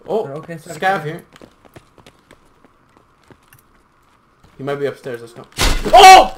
Oh, Okay, sorry, Scav sorry. here. He might be upstairs, let's go. Oh!